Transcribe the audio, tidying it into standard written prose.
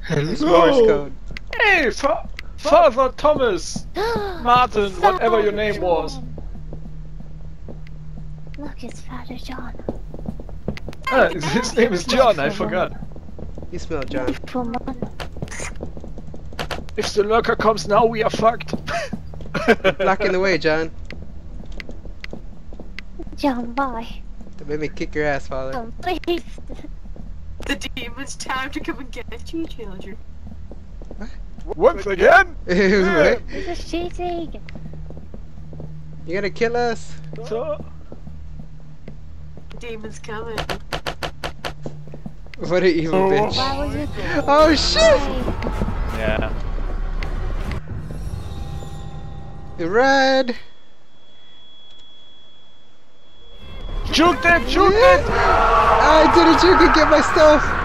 It's Morse Hello! code. Hey, Father Thomas! Martin, whatever your name was. Look, it's Father John. Ah, his name is John, I forgot. You smell John. If the lurker comes now, we are fucked. Blocking the way, John. John, bye. Don't make me kick your ass, Father. John, please. The demon's time to come and get you, children. Once again? What? This is cheating. You gonna kill us? So, The demon's coming. What an evil bitch. Why would you? Oh shit! yeah. Run! Juke it! Juke it! I didn't you could get my stuff!